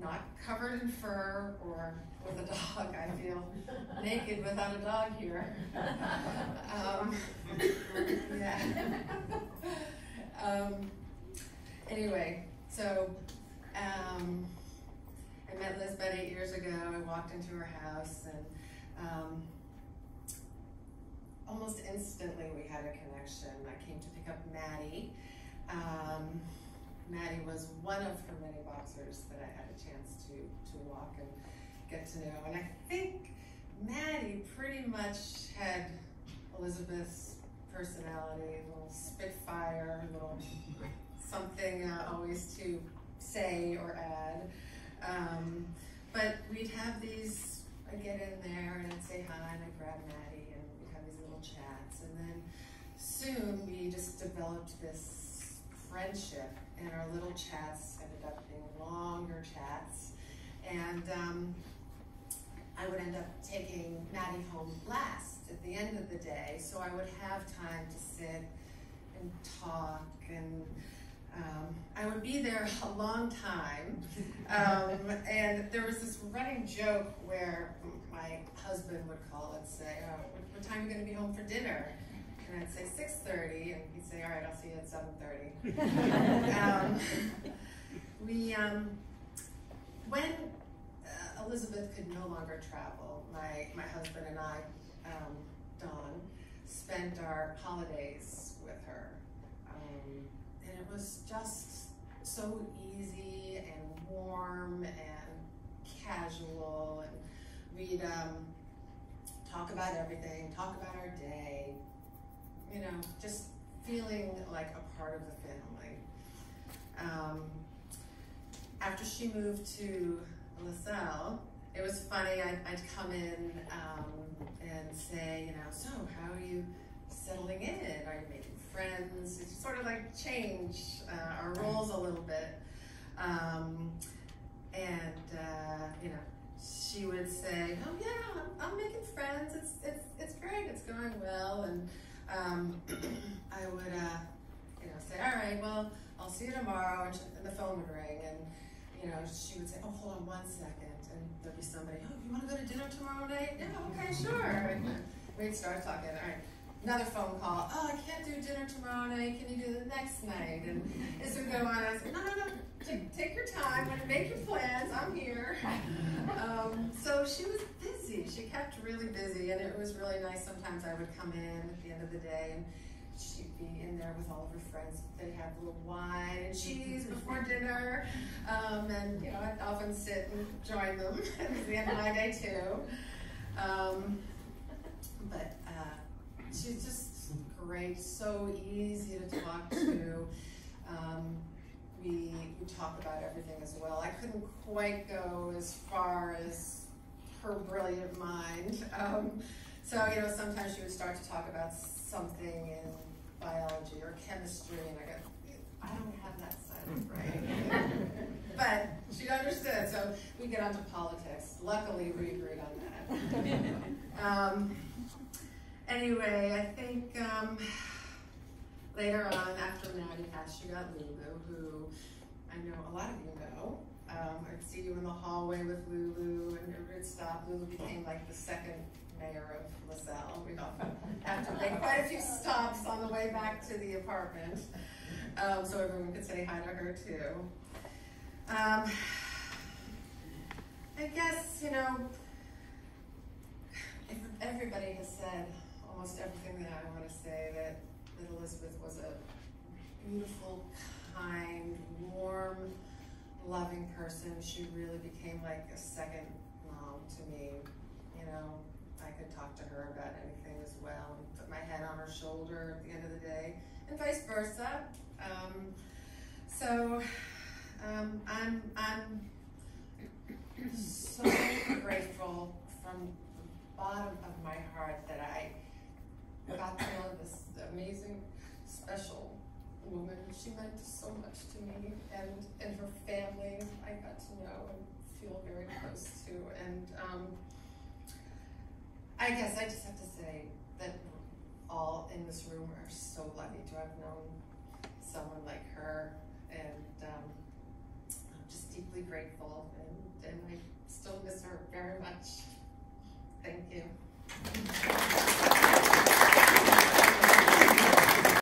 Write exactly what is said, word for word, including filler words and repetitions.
not covered in fur or with a dog. I feel naked without a dog here. Um, yeah. um, anyway, so um, I met Lisbeth eight years ago. I walked into her house, and um, almost instantly we had a connection. I came to pick up Maddie. Um, Maddie was one of her many boxers that I had a chance to, to walk and get to know. And I think Maddie pretty much had Elizabeth's personality, a little spitfire, a little something uh, always to say or add. Um, but we'd have these, I'd get in there and I'd say hi and I'd grab Maddie and we'd have these little chats. And then soon we just developed this friendship, and our little chats ended up being longer chats. And um, I would end up taking Maddie home last at the end of the day, so I would have time to sit and talk, and um, I would be there a long time. Um, and there was this running joke where my husband would call and say, oh, what time are you going to be home for dinner? And I'd say six thirty, and he'd say, all right, I'll see you at seven thirty. um, we, um, when uh, Elizabeth could no longer travel, my, my husband and I, um, Don, spent our holidays with her. Um, and it was just so easy and warm and casual, and we'd um, talk about everything, talk about our day, you know, just feeling like a part of the family. Um, after she moved to LaSalle, it was funny, I'd, I'd come in um, and say, you know, so how are you settling in? Are you making friends? It's sort of like change uh, our roles a little bit. Um, and, uh, you know, she would say, oh yeah, I'm, I'm making friends. It's, it's, it's great, it's going well. And um, I would, uh, you know, say, all right, well, I'll see you tomorrow. And, she, and the phone would ring, and, you know, she would say, oh, hold on one second. And there'd be somebody, oh, you want to go to dinner tomorrow night? Yeah, okay, sure. And we'd start talking. All right, another phone call. Oh, I can't do dinner tomorrow night. Can you do the next night? And this would go on. I said, no, no, no. Take, take your time. Make your plans. I'm here. Um, so she was busy. She kept really busy, and it was really nice. Sometimes I would come in at the end of the day, and she'd be in there with all of her friends. They'd have a little wine and cheese before dinner, um, and you know, I'd often sit and join them. It was the end of my day too. Um, but uh, she's just great, so easy to talk to. Um, we we talk about everything as well. I couldn't quite go as far as her brilliant mind. Um, so you know, sometimes she would start to talk about something in biology or chemistry, and I go, I don't have that side of the brain. But she understood, so we get onto politics. Luckily, we agreed on that. um, anyway, I think um, later on, after Maddie passed, she got Lulu, who I know a lot of you know. Um, I'd see you in the hallway with Lulu, and everybody'd stop. Lulu became like the second mayor of LaSalle. We'd often have to make quite a few stops on the way back to the apartment, um, so everyone could say hi to her too. Um, I guess, you know, if everybody has said almost everything that I want to say, that, that Elizabeth was a beautiful, kind, warm, loving person. She really became like a second mom to me, you know. I could talk to her about anything as well, and put my head on her shoulder at the end of the day, and vice versa. Um, so um, I'm I'm so grateful from the bottom of my heart that I got to know this amazing, special woman. She meant so much to me, and and her family I got to know and feel very close to, and. Um, I guess I just have to say that all in this room are so lucky to have known someone like her, and um, just deeply grateful, and, and I still miss her